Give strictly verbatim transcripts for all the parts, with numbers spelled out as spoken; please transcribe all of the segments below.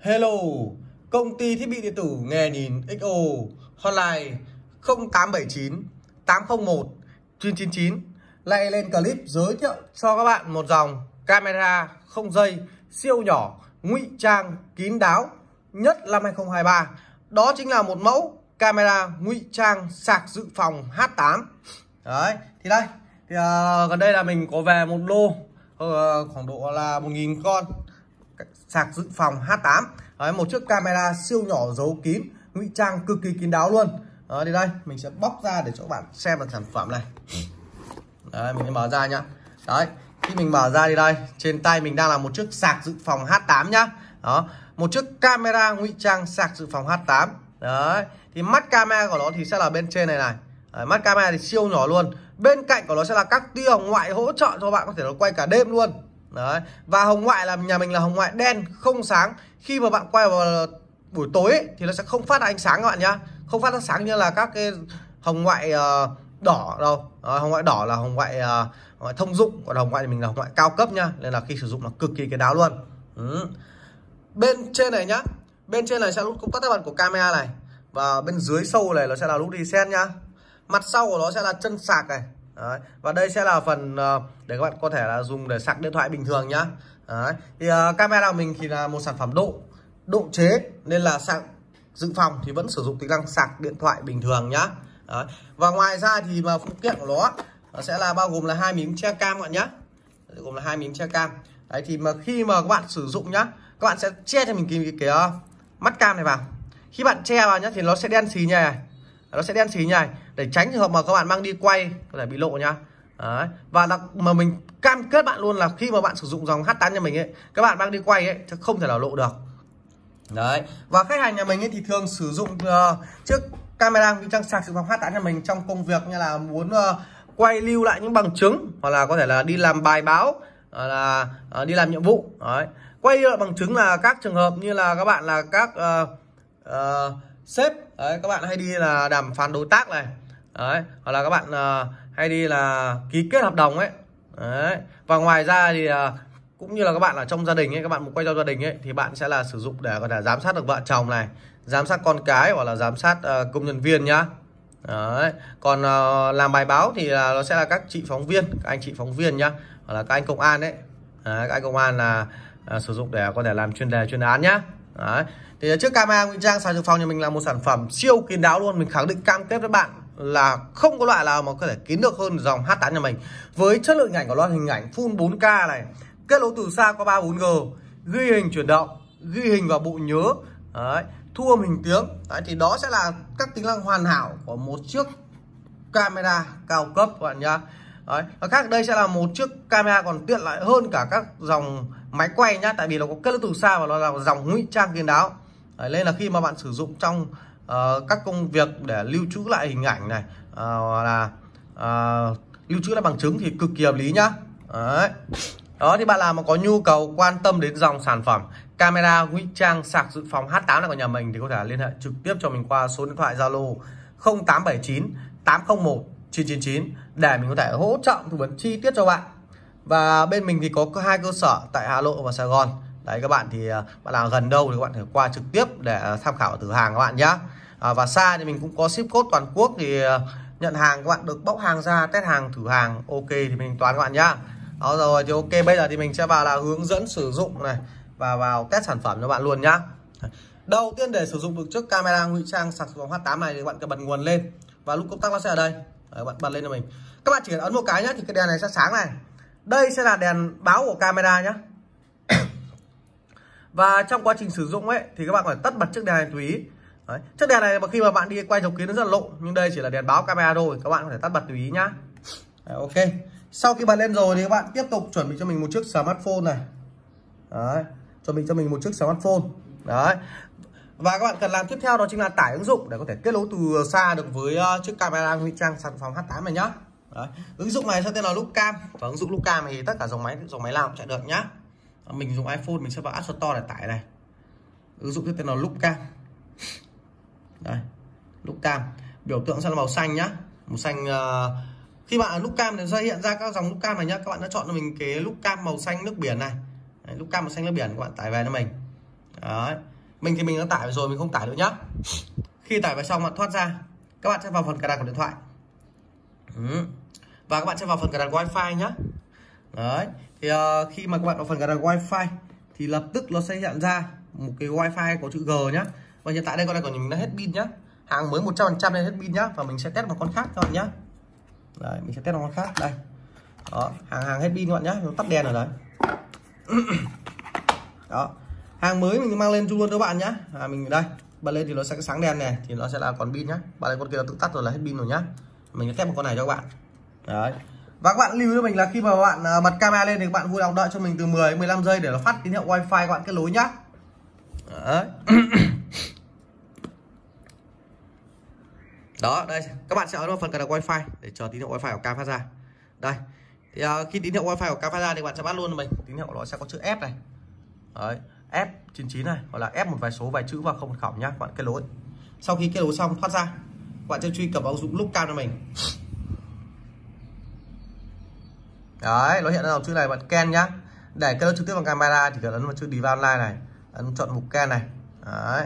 Hello, công ty thiết bị điện tử Nghe Nhìn ích o, hotline không tám bảy chín tám không một chín chín chín lại lên clip giới thiệu cho các bạn một dòng camera không dây siêu nhỏ, ngụy trang kín đáo nhất năm hai không hai ba. Đó chính là một mẫu camera ngụy trang sạc dự phòng H tám. Đấy, thì đây thì uh, gần đây là mình có về một lô uh, khoảng độ là một nghìn con sạc dự phòng H tám. Đấy, một chiếc camera siêu nhỏ giấu kín, ngụy trang cực kỳ kín đáo luôn. Đó, thì đây mình sẽ bóc ra để cho các bạn xem được sản phẩm này. Đấy, mình sẽ mở ra nhá. Đấy, khi mình mở ra thì đây, trên tay mình đang là một chiếc sạc dự phòng H tám nhá. Đó, một chiếc camera ngụy trang sạc dự phòng H tám. Đấy, thì mắt camera của nó thì sẽ là bên trên này này. Đấy, mắt camera thì siêu nhỏ luôn. Bên cạnh của nó sẽ là các tia hồng ngoại hỗ trợ cho bạn có thể nó quay cả đêm luôn. Đấy, và hồng ngoại là nhà mình là hồng ngoại đen không sáng. Khi mà bạn quay vào buổi tối ấy, thì nó sẽ không phát ra ánh sáng các bạn nhá, không phát ra sáng như là các cái hồng ngoại uh, đỏ đâu. Đó, hồng ngoại đỏ là hồng ngoại, uh, hồng ngoại thông dụng, còn hồng ngoại thì mình là hồng ngoại cao cấp nhá, nên là khi sử dụng là cực kỳ cái đáo luôn. Ừ. Bên trên này nhá, bên trên này sẽ nút công tắc bật của camera này, và bên dưới sâu này nó sẽ là nút reset nhá. Mặt sau của nó sẽ là chân sạc này. Đấy, và đây sẽ là phần uh, để các bạn có thể là dùng để sạc điện thoại bình thường nhá. Đấy, thì uh, camera của mình thì là một sản phẩm độ độ chế, nên là sạc dự phòng thì vẫn sử dụng tính năng sạc điện thoại bình thường nhá. Đấy, và ngoài ra thì mà phụ kiện của nó, nó sẽ là bao gồm là hai miếng che cam các bạn nhá, gồm là hai miếng che cam. Đấy, thì mà khi mà các bạn sử dụng nhá, các bạn sẽ che cho mình cái, cái, cái uh, mắt cam này vào. Khi bạn che vào nhá thì nó sẽ đen xì như này, nó sẽ đen xì như này để tránh trường hợp mà các bạn mang đi quay có thể bị lộ nhá. Đấy, và đặc, mà mình cam kết bạn luôn là khi mà bạn sử dụng dòng H tám nhà mình ấy, các bạn mang đi quay ấy chứ không thể nào lộ được. Đấy, và khách hàng nhà mình ấy thì thường sử dụng uh, chiếc camera ngụy trang sạc dự phòng H tám nhà mình trong công việc như là muốn uh, quay lưu lại những bằng chứng, hoặc là có thể là đi làm bài báo, hoặc là uh, đi làm nhiệm vụ. Đấy, quay lưu lại bằng chứng là các trường hợp như là các bạn là các uh, uh, sếp, đấy, các bạn hay đi là đàm phán đối tác này. Đấy, hoặc là các bạn uh, hay đi là ký kết hợp đồng ấy. Đấy, và ngoài ra thì uh, cũng như là các bạn ở trong gia đình ấy, các bạn muốn quay cho gia đình ấy thì bạn sẽ là sử dụng để có thể giám sát được vợ chồng này, giám sát con cái, hoặc là giám sát uh, công nhân viên nhá. Đấy, còn uh, làm bài báo thì uh, nó sẽ là các chị phóng viên, các anh chị phóng viên nhá, hoặc là các anh công an đấy. Đấy, các anh công an là uh, sử dụng để có thể làm chuyên đề chuyên án nhá. Đấy, thì chiếc camera ngụy trang sạc dự phòng nhà mình là một sản phẩm siêu kín đáo luôn. Mình khẳng định cam kết với bạn là không có loại nào mà có thể kín được hơn dòng H tám nhà mình. Với chất lượng hình ảnh của nó, hình ảnh full bốn K này, kết nối từ xa qua ba bốn G, ghi hình chuyển động, ghi hình vào bộ nhớ, đấy, thu âm hình tiếng. Đấy, thì đó sẽ là các tính năng hoàn hảo của một chiếc camera cao cấp các bạn nhá. Đấy, và khác đây sẽ là một chiếc camera còn tiện lợi hơn cả các dòng máy quay nhá, tại vì nó có kết nối từ xa và nó là dòng ngụy trang kín đáo. Đấy, nên là khi mà bạn sử dụng trong uh, các công việc để lưu trữ lại hình ảnh này, uh, hoặc là uh, lưu trữ lại bằng chứng thì cực kỳ hợp lý nhá. Đấy. Đó, thì bạn nào mà có nhu cầu quan tâm đến dòng sản phẩm camera ngụy trang sạc dự phòng H tám này của nhà mình thì có thể liên hệ trực tiếp cho mình qua số điện thoại Zalo không tám bảy chín tám không một chín chín chín để mình có thể hỗ trợ tư vấn chi tiết cho bạn. Và bên mình thì có hai cơ sở tại Hà Nội và Sài Gòn. Đấy, các bạn thì bạn nào gần đâu thì các bạn thể qua trực tiếp để tham khảo thử hàng các bạn nhé. À, và xa thì mình cũng có ship code toàn quốc, thì nhận hàng các bạn được bóc hàng ra, test hàng, thử hàng ok thì mình toán các bạn nhá. Đó rồi thì ok, bây giờ thì mình sẽ vào là hướng dẫn sử dụng này và vào test sản phẩm cho bạn luôn nhá. Đầu tiên để sử dụng được chiếc camera ngụy trang sạc dự phòng H tám này thì bạn cần bật nguồn lên, và lúc công tắc nó sẽ ở đây. Đấy, bạn bật lên cho mình. Các bạn chỉ cần ấn một cái nhá thì cái đèn này sẽ sáng này. Đây sẽ là đèn báo của camera nhá. Và trong quá trình sử dụng ấy thì các bạn phải tắt bật chiếc đèn này tùy ý. Đấy, chiếc đèn này mà khi mà bạn đi quay dấu kín nó rất là lộ, nhưng đây chỉ là đèn báo camera thôi, các bạn có thể tắt bật tùy ý nhá. Đấy, ok. Sau khi bật lên rồi thì các bạn tiếp tục chuẩn bị cho mình một chiếc smartphone này. Đấy, chuẩn bị cho mình một chiếc smartphone. Đấy. Và các bạn cần làm tiếp theo đó chính là tải ứng dụng để có thể kết nối từ xa được với uh, chiếc camera ngụy trang sạc dự phòng H tám này nhá. Đấy. Ứng dụng này sẽ tên là Lookcam, và ứng dụng Lookcam thì tất cả dòng máy dòng máy nào cũng chạy được nhá. Mình dùng iPhone mình sẽ vào App Store để tải này. Ứng dụng tên là Lookcam. Đây, Lookcam, biểu tượng sẽ là màu xanh nhá, màu xanh. Uh, khi bạn Lookcam thì sẽ hiện ra các dòng Lookcam này nhá. Các bạn đã chọn cho mình cái Lookcam màu xanh nước biển này. Đấy, Lookcam màu xanh nước biển, các bạn tải về cho mình. Đấy. Mình thì mình đã tải rồi, mình không tải nữa nhá. Khi tải vào xong bạn thoát ra, các bạn sẽ vào phần cài đặt của điện thoại. Ừ. Và các bạn sẽ vào phần cài đặt wifi nhá. Đấy. Thì uh, khi mà các bạn vào phần cài đặt wifi thì lập tức nó sẽ hiện ra một cái wifi có chữ G nhá. Và hiện tại đây con này của mình đã hết pin nhá. Hàng mới một trăm phần trăm nên hết pin nhá. Và mình sẽ test một con khác các bạn nhá. Đấy, mình sẽ test một con khác đây. Đó, hàng hàng hết pin các bạn nhá, nó tắt đèn rồi đấy. Đó. Hàng mới mình mang lên luôn các bạn nhá. À, mình đây bật lên thì nó sẽ sáng đèn này, thì nó sẽ là còn pin nhá. Bạn này con kia là tự tắt rồi, là hết pin rồi nhá. Mình sẽ test một con này cho các bạn. Đấy. Và các bạn lưu cho mình là khi mà bạn bật camera lên thì các bạn vui lòng đợi cho mình từ mười đến mười lăm giây để nó phát tín hiệu wifi các bạn kết nối nhá. Đấy. Đó, đây các bạn sẽ ấn vào phần cài đặt wifi để chờ tín hiệu wifi của cam phát ra. Đây. Thì uh, khi tín hiệu wifi của cam phát ra thì bạn sẽ bắt luôn cho mình. Tín hiệu nó sẽ có chữ F này. Đấy, F chín chín này, hoặc là F một vài số vài chữ và không mật khẩu nhá, các bạn kết nối. Sau khi kết nối xong thoát ra, các bạn sẽ truy cập vào ứng dụng Lookcam cho mình. Đấy, nó hiện ra dòng chữ này, bạn scan nhá. Để kết nối trực tiếp bằng camera thì cần ấn vào chữ Device Online này, ấn chọn mục scan này. Đấy.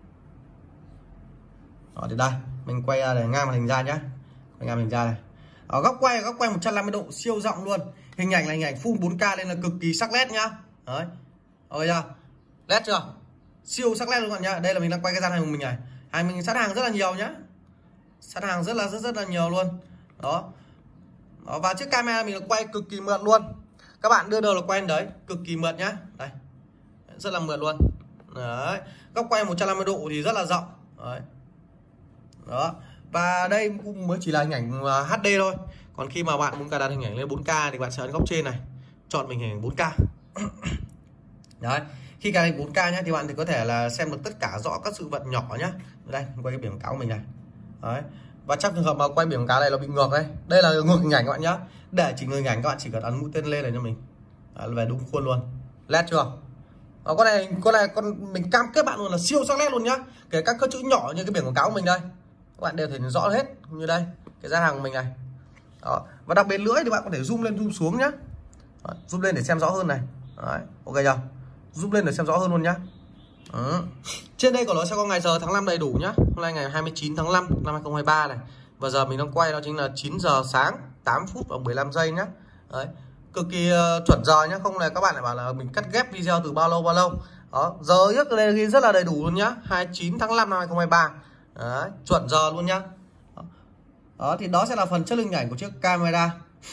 Đó, thì đây, mình quay ra để ngang màn hình ra nhá. Quay ngang màn hình ra này. Ở góc quay, góc quay một trăm năm mươi độ siêu rộng luôn. Hình ảnh là hình ảnh full bốn K nên là cực kỳ sắc nét nhá. Đấy. Ok chưa? Nét chưa? Siêu sắc nét luôn các bạn nhá. Đây là mình đang quay cái gian hàng của mình này. Hàng mình sát hàng rất là nhiều nhá. Sát hàng rất là rất rất là nhiều luôn. Đó. Đó, và chiếc camera mình là quay cực kỳ mượt luôn. Các bạn đưa đầu là quay đấy, cực kỳ mượt nhá. Đây. Rất là mượt luôn. Đấy. Góc quay một trăm năm mươi độ thì rất là rộng. Đấy. Đó. Và đây cũng mới chỉ là hình ảnh hát đê thôi. Còn khi mà bạn muốn cài đặt hình ảnh lên bốn K thì bạn sẽ ấn góc trên này, chọn mình hình ảnh bốn K. Đấy. Khi cài đặt bốn K nhá thì bạn thì có thể là xem được tất cả rõ các sự vật nhỏ nhá. Đây, quay cái biển quảng cáo của mình này. Đấy. Và trong trường hợp mà quay biển quảng cáo này nó bị ngược đây, đây là ngược hình ảnh các bạn nhá. Để chỉnh ngược hình ảnh các bạn chỉ cần ấn mũi tên lên này cho mình. Đấy, về đúng khuôn luôn. Nét chưa? Đó, con này con này con mình cam kết bạn luôn là siêu sắc nét luôn nhá. Kể các cái chữ nhỏ như cái biển quảng cáo của mình đây, các bạn đều thấy rõ hết như đây, cái gian hàng của mình này. Đó. Và đặc biệt lưỡi thì bạn có thể zoom lên zoom xuống nhá. Đó, zoom lên để xem rõ hơn này. Đấy, ok chưa? Zoom lên để xem rõ hơn luôn nhá. Đó. Trên đây của nó sẽ có ngày giờ tháng năm đầy đủ nhá. Hôm nay ngày hai mươi chín tháng năm năm hai không hai ba này. Và giờ mình đang quay đó chính là chín giờ sáng tám phút và mười lăm giây nhá. Đấy. Cực kỳ uh, chuẩn giờ nhá, không là các bạn lại bảo là mình cắt ghép video từ bao lâu bao lâu. Đó, giờ rất là rất là đầy đủ luôn nhá. hai mươi chín tháng năm năm hai không hai ba. Đấy, chuẩn giờ luôn nhá. Đó. Đó thì đó sẽ là phần chất lượng hình ảnh của chiếc camera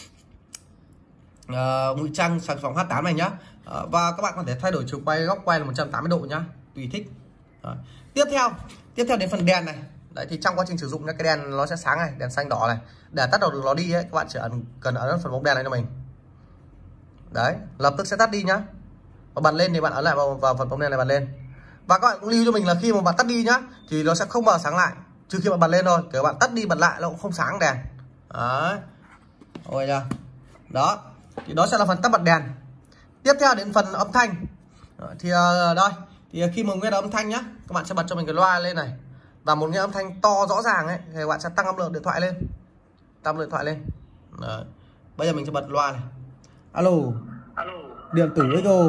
uh, ngụy trang sản phẩm H tám này nhá. Uh, và các bạn có thể thay đổi chiều quay, góc quay là một trăm tám mươi độ nhá, tùy thích. Đó. Tiếp theo, tiếp theo đến phần đèn này. Đấy thì trong quá trình sử dụng cái đèn nó sẽ sáng này, đèn xanh đỏ này. Để tắt đầu được nó đi ấy, các bạn chỉ ấn, cần ấn phần bóng đèn này cho mình. Đấy, lập tức sẽ tắt đi nhá. Và bật lên thì bạn ấn lại vào, vào phần bóng đèn này bật lên. Và các bạn cũng lưu cho mình là khi mà bạn tắt đi nhá thì nó sẽ không bao giờ sáng lại, trừ khi bạn bật lên thôi. Kể bạn tắt đi bật lại nó cũng không sáng đèn. Đấy. Ôi chưa? Đó. Thì đó sẽ là phần tắt bật đèn. Tiếp theo đến phần âm thanh. Đó, thì uh, đây, thì khi mà nghe âm thanh nhá, các bạn sẽ bật cho mình cái loa lên này. Và một nghe âm thanh to rõ ràng ấy thì bạn sẽ tăng âm lượng điện thoại lên. Tăng điện thoại lên. Đấy. Bây giờ mình sẽ bật loa này. Alo. Alo. Điện tử ích ô.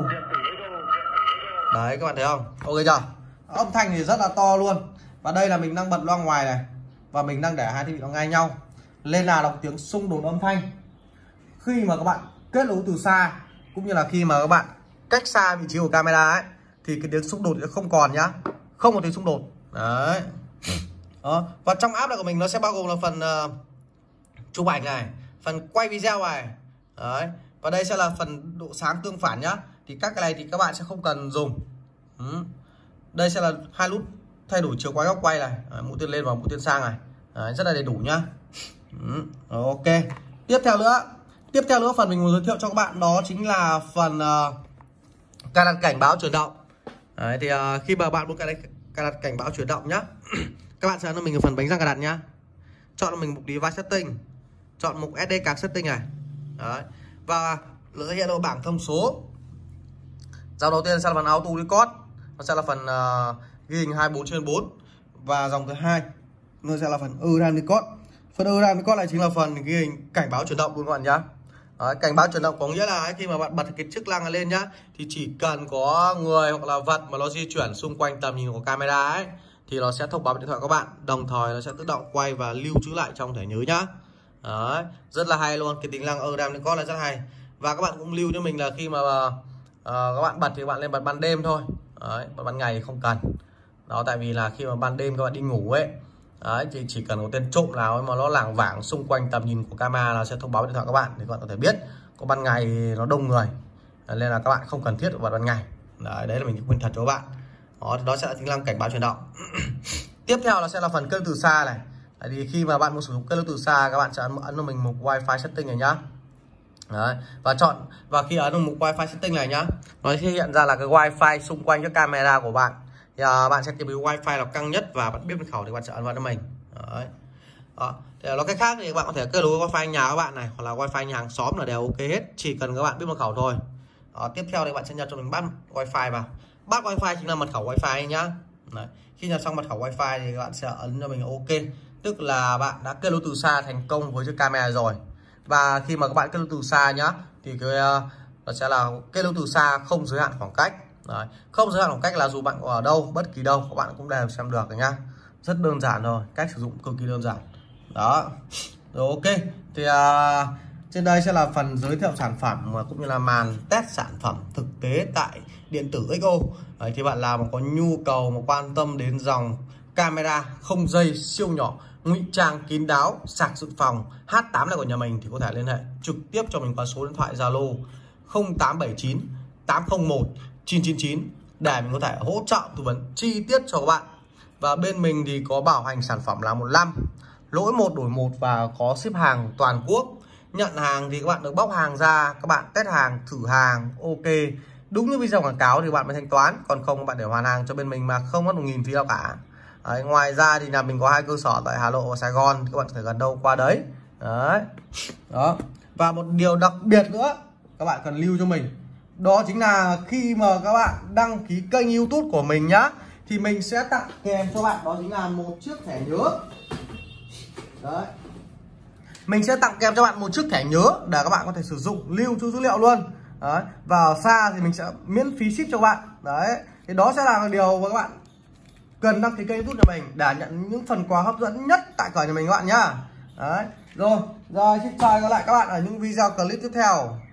Đấy các bạn thấy không? Ok chưa? Âm thanh thì rất là to luôn. Và đây là mình đang bật loa ngoài này. Và mình đang để hai thiết bị nó ngang nhau. Lên là đọc tiếng xung đột âm thanh. Khi mà các bạn kết nối từ xa, cũng như là khi mà các bạn cách xa vị trí của camera ấy, thì cái tiếng xung đột sẽ không còn nhá. Không có tiếng xung đột. Đấy. Đó. Và trong app này của mình nó sẽ bao gồm là phần uh, chụp ảnh này, phần quay video này. Đấy. Và đây sẽ là phần độ sáng tương phản nhá. Thì các cái này thì các bạn sẽ không cần dùng. Ừ. Đây sẽ là hai nút thay đổi chiều quay góc quay này. Đấy, mũi tên lên và mũi tên sang này. Đấy, rất là đầy đủ nhá. Ừ. Ok. Tiếp theo nữa, tiếp theo nữa phần mình muốn giới thiệu cho các bạn đó chính là phần uh, cài đặt cảnh báo chuyển động. Đấy, thì uh, khi mà bạn muốn cài đặt, cài đặt cảnh báo chuyển động nhá, các bạn sẽ ấn cho mình ở phần bánh răng cài đặt nhá. Chọn cho mình mục device setting, chọn mục ét đê card setting này. Đấy. Và lựa hiện ở bảng thông số. Dòng đầu tiên sẽ là phần auto record, nó sẽ là phần uh, ghi hình hai mươi bốn trên bốn. Và dòng thứ hai nó sẽ là phần Airtime record. Phần Airtime record này chính là phần ghi hình cảnh báo chuyển động luôn các bạn nhá. Đấy, cảnh báo chuyển động có nghĩa là khi mà bạn bật cái chức năng này lên nhá, thì chỉ cần có người hoặc là vật mà nó di chuyển xung quanh tầm nhìn của camera ấy thì nó sẽ thông báo điện thoại các bạn, đồng thời nó sẽ tự động quay và lưu trữ lại trong thẻ nhớ nhá. Đấy, rất là hay luôn, cái tính năng Aerodynamic Record là rất hay. Và các bạn cũng lưu cho mình là khi mà uh, các bạn bật thì các bạn lên bật ban đêm thôi. Đấy, bật ban ngày thì không cần. Đó, tại vì là khi mà ban đêm các bạn đi ngủ ấy, đấy, thì chỉ cần có tên trộm nào mà nó lảng vảng xung quanh tầm nhìn của camera là sẽ thông báo điện thoại các bạn, thì các bạn có thể biết. Có ban ngày nó đông người nên là các bạn không cần thiết bật ban ngày. Đấy, đấy là mình khuyên thật cho các bạn. Đó, đó sẽ là tính năng cảnh báo chuyển động. Tiếp theo là sẽ là phần kết nối từ xa này. Tại vì khi mà bạn muốn sử dụng kết nối từ xa, các bạn sẽ ấn, ấn vào mình mục Wi-Fi setting này nhá. Đấy, và chọn, và khi ấn vào mục Wi-Fi setting này nhá, nó sẽ hiện ra là cái Wi-Fi xung quanh cái camera của bạn. Thì uh, bạn sẽ tìm cái Wi-Fi nào căng nhất và bạn biết mật khẩu thì bạn sẽ ấn vào cho mình. Đấy. Đó. Thì nói cách khác thì các bạn có thể kết nối Wi-Fi nhà các bạn này hoặc là Wi-Fi nhà hàng xóm là đều ok hết, chỉ cần các bạn biết mật khẩu thôi. Đó. Tiếp theo thì bạn sẽ nhập cho mình bắt Wi-Fi vào. Bắt Wi-Fi chính là mật khẩu Wi-Fi nhá. Đấy. Khi nhập xong mật khẩu Wi-Fi thì các bạn sẽ ấn cho mình ok, tức là bạn đã kết nối từ xa thành công với chiếc camera rồi. Và khi mà các bạn kết nối từ xa nhá, thì cái uh, nó sẽ là kết nối từ xa không giới hạn khoảng cách. Đấy. Không giới hạn khoảng cách là dù bạn ở đâu, bất kỳ đâu các bạn cũng đều xem được rồi nhá. Rất đơn giản thôi, cách sử dụng cực kỳ đơn giản. Đó. Rồi ok. Thì uh, trên đây sẽ là phần giới thiệu sản phẩm mà cũng như là màn test sản phẩm thực tế tại điện tử ích ô. Đấy, thì bạn nào mà có nhu cầu mà quan tâm đến dòng camera không dây siêu nhỏ, ngụy trang kín đáo, sạc dự phòng H tám này của nhà mình thì có thể liên hệ trực tiếp cho mình qua số điện thoại Zalo không tám bảy chín tám không một chín chín chín để mình có thể hỗ trợ tư vấn chi tiết cho các bạn. Và bên mình thì có bảo hành sản phẩm là một năm, lỗi một đổi một và có ship hàng toàn quốc. Nhận hàng thì các bạn được bóc hàng ra, các bạn test hàng, thử hàng, ok đúng như video quảng cáo thì bạn mới thanh toán, còn không các bạn để hoàn hàng cho bên mình mà không mất một nghìn phí nào cả. Đấy, ngoài ra thì là mình có hai cơ sở tại Hà Nội và Sài Gòn, các bạn có thể gần đâu qua đấy. Đấy. Đó. Và một điều đặc biệt nữa các bạn cần lưu cho mình, đó chính là khi mà các bạn đăng ký kênh YouTube của mình nhá, thì mình sẽ tặng kèm cho bạn đó chính là một chiếc thẻ nhớ. Đấy. Mình sẽ tặng kèm cho bạn một chiếc thẻ nhớ để các bạn có thể sử dụng lưu trữ dữ liệu luôn. Đấy. Và ở xa thì mình sẽ miễn phí ship cho các bạn. Đấy. Thì đó sẽ là điều mà các bạn cần đăng ký kênh YouTube của mình để nhận những phần quà hấp dẫn nhất tại cửa nhà mình các bạn nhá. Đấy. Rồi, rồi xin chào lại các bạn ở những video clip tiếp theo.